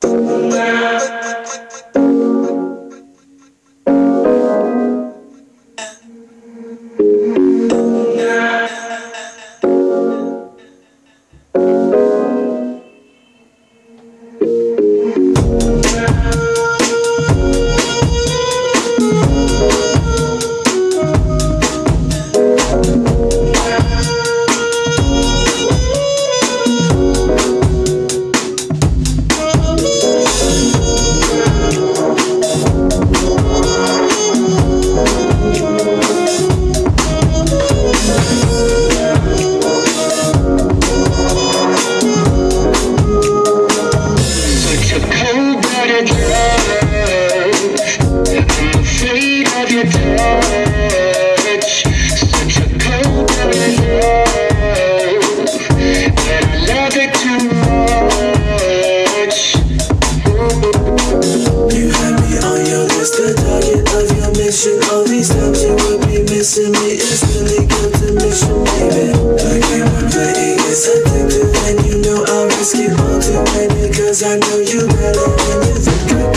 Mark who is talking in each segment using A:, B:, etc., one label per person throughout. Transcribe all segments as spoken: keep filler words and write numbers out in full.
A: All these times you would be missing me. It's really good to miss you, baby. I can't run playing, it's addictive. And you know I'll risk it all to win it. Cause I know you better than you think I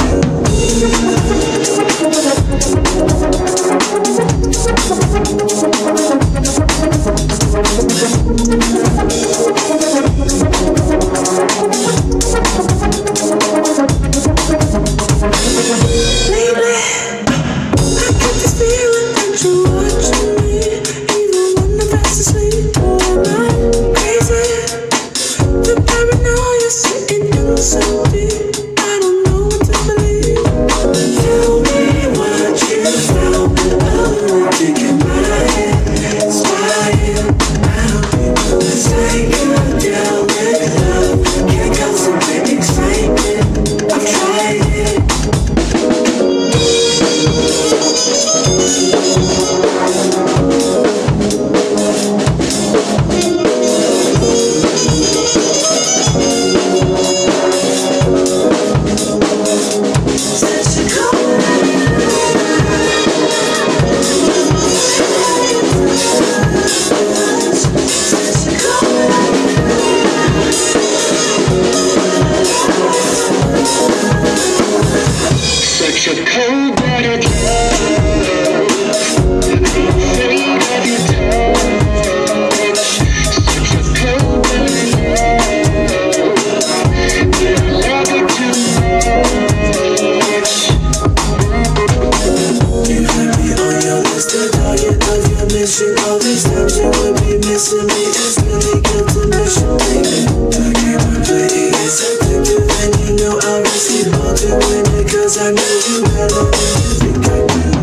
A: all these times you would be missing me. It's really good to miss you, baby. I can't run playing, it's addictive. And you know I'll risk it all to win it. Cause I know you better than you think I do.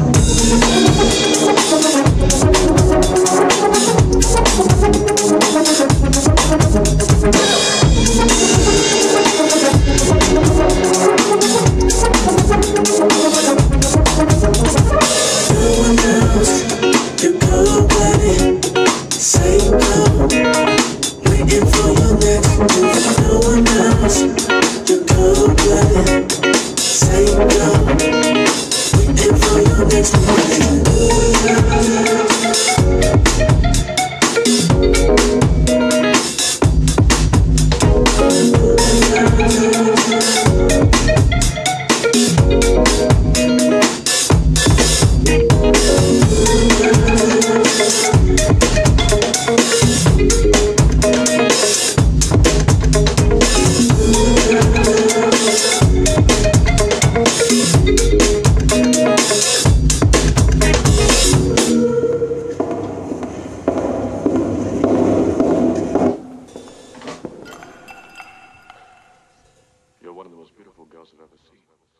A: No one knows. You go, buddy, say no. Waiting for your next move. No one else. You go, buddy, say no. Waiting for your next move.
B: You're one of the most beautiful girls I've ever seen.